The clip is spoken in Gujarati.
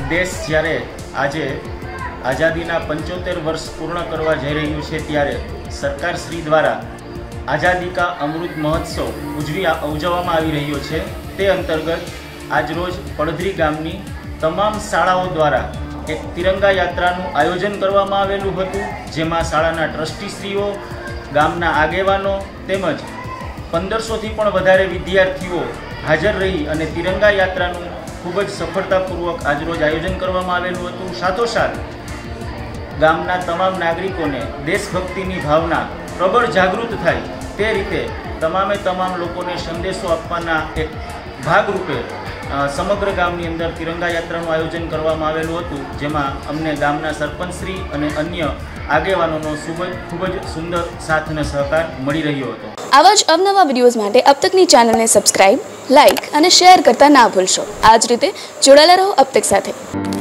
देश જ્યારે આજે આઝાદીના 75 વર્ષ પૂર્ણ કરવા જઈ રહ્યું છે ત્યારે સરકારશ્રી દ્વારા આઝાદી કા અમૃત મહોત્સવ ઉજવવામાં આવી રહ્યો છે। તે અંતર્ગત આજરોજ પડધરી ગામની તમામ શાળાઓ દ્વારા એક તિરંગા યાત્રાનું આયોજન કરવામાં આવેલું હતું, જેમાં શાળાના ટ્રસ્ટીશ્રીઓ, ગામના આગેવાનો તેમજ 1500થી પણ વધારે વિદ્યાર્થીઓ હાજર રહી અને તિરંગા યાત્રાનું ખૂબ જ સફળતાપૂર્વક આજરોજ આયોજન કરવામાં આવેલું હતું। સાથોસાથ ગામના તમામ નાગરિકોને દેશભક્તિની ભાવના પ્રબળ જાગૃત થાય તે રીતે તમામે તમામ લોકોને સંદેશો આપવાના એક ભાગરૂપે સમગ્ર ગામની અંદર તિરંગા યાત્રાનું આયોજન કરવામાં આવેલું હતું, જેમાં અમને ગામના સરપંચશ્રી અને અન્ય આગેવાનોનો ખૂબ જ સુંદર સાથ અને સહકાર મળી રહ્યો હતો। આવા જ અવનવા વિડીયોઝ માટે અબ તકની ચેનલને સબસ્ક્રાઇબ, લાઇક અને શેર કરતા ના ભૂલશો। આ જ રીતે જોડાયેલા રહો અબ તક સાથે।